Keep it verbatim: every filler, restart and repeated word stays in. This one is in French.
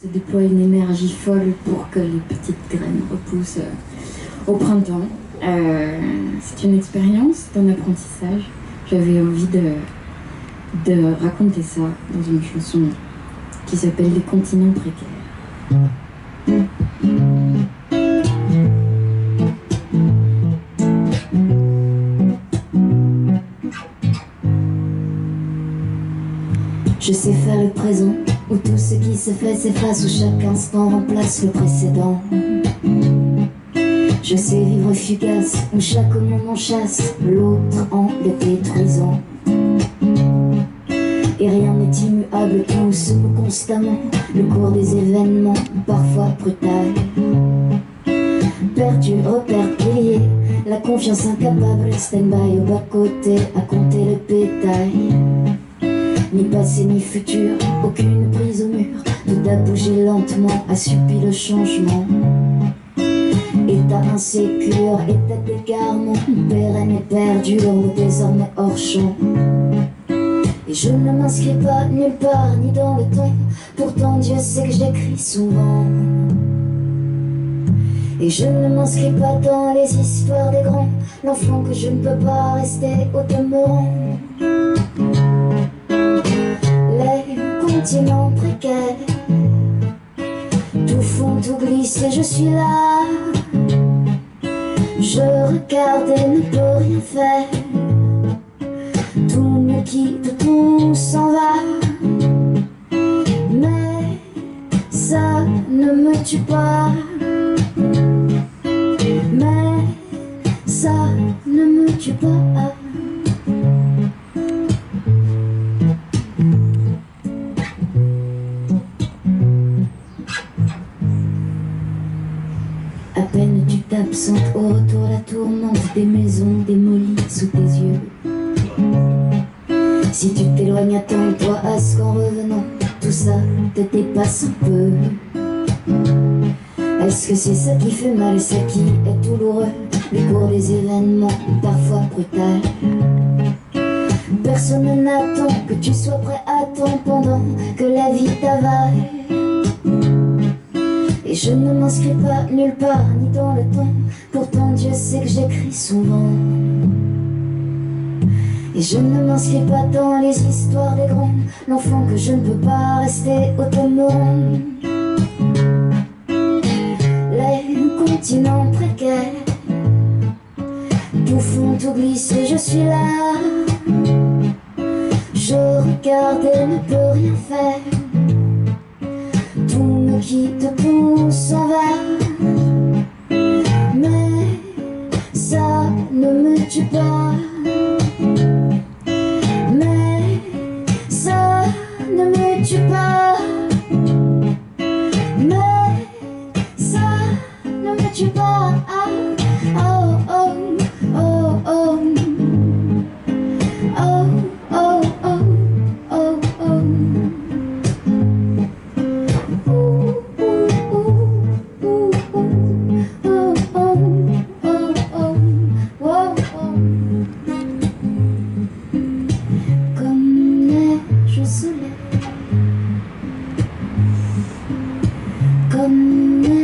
Se déploie une énergie folle pour que les petites graines repoussent euh, au printemps. Euh, c'est une expérience d'un apprentissage. J'avais envie de, de raconter ça dans une chanson qui s'appelle Les continents précaires. Je sais faire le présent, où tout ce qui se fait s'efface, où chaque instant remplace le précédent. Je sais vivre fugace, où chaque moment chasse l'autre en le détruisant. Et rien n'est immuable, tout se meut constamment, le cours des événements, parfois brutal. Perdu, repère, pilier, la confiance incapable, stand-by au bas-côté, à compter le bétail. Ni passé ni futur, aucune prise au mur, tout a bougé lentement, assoupit le changement. État insécure, état d'égarement, pérenne et perdu, l'ombre désormais hors champ. Et je ne m'inscris pas nulle part, ni dans le temps, pourtant Dieu sait que j'écris souvent. Et je ne m'inscris pas dans les histoires des grands, l'enfant que je ne peux pas rester au demeurant. Continent précaire, tout fond, tout glisse et je suis là. Je regarde et ne peux rien faire. Tout me quitte, tout s'en va. Mais ça ne me tue pas. Mais ça ne me tue pas. À peine tu t'absentes, au retour la tourmente des maisons démolies sous tes yeux. Si tu t'éloignes, attends-toi à ce qu'en revenant, tout ça te dépasse un peu. Est-ce que c'est ça qui fait mal et ça qui est douloureux? Le cours des événements, parfois brutal. Personne n'attend que tu sois prêt à temps pendant que la vie t'avale. Et je ne m'inscris pas nulle part, ni dans le temps, pourtant Dieu sait que j'écris souvent. Et je ne m'inscris pas dans les histoires des grands, l'enfant que je ne peux pas rester au demeurant. Les continents précaires, tout fond, tout glisse et je suis là. Je regarde et ne peux rien faire. Tout me quitte, tout s'en va. Mais ça ne me tue pas. Mais ça ne me tue pas. Mais ça ne me tue pas. Oh oh oh oh. Oh oh oh oh oh. Comme neige au soleil, comme neige.